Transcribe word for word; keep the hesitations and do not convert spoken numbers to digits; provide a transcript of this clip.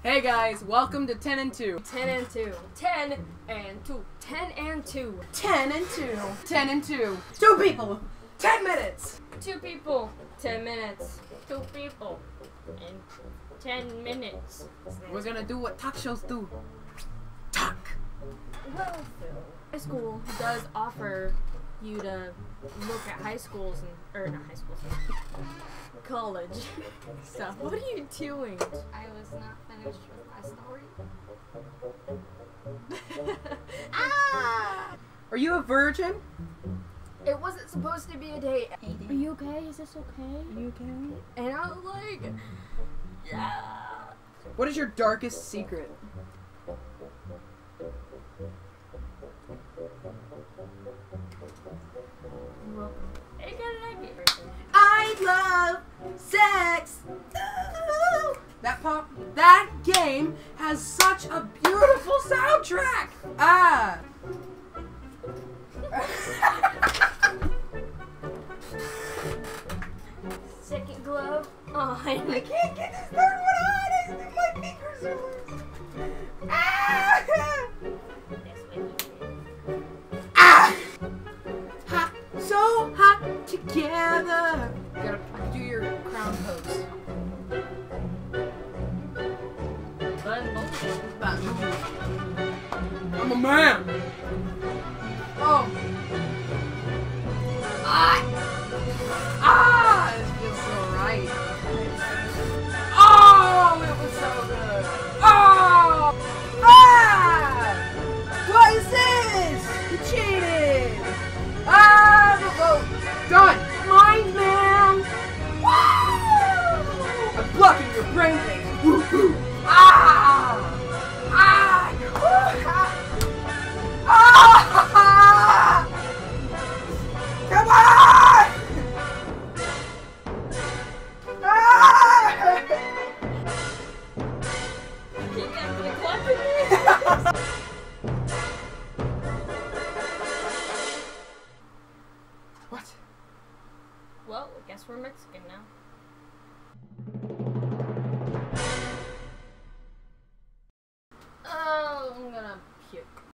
Hey guys, welcome to ten and two. ten and two. ten and two. ten and two. ten and two. ten and two. Two people. ten minutes. Two people. ten minutes. Two people. And ten minutes. We're gonna do what talk shows do. Talk. Well, Phil, high school does offer you to look at high schools and, or not high schools, college stuff. What are you doing? I was not finished with my story. Ah! Are you a virgin? It wasn't supposed to be a date. Are you okay? Is this okay? Are you okay? And I was like, yeah. What is your darkest secret? Well, it got it. I love sex. Ooh. That pop, that game has such a beautiful soundtrack. Ah. Second glove on. I can't get this third one on. I think my fingers are loose. Ah. Ah. Hot, so hot together. You gotta do your crown pose. I'm a man. Oh. Ah. Ah. This feels so right. Oh, it was so good. Oh. Ah. What is this? You cheated. Ah, the vote. Done. Mine, man. Woo! I'm blocking your brain waves. Woo hoo. Ah. Ah. Woo. Ah. Ah. Come on. Ah. You guys gonna clap at me? What? Well, I guess we're Mexican now.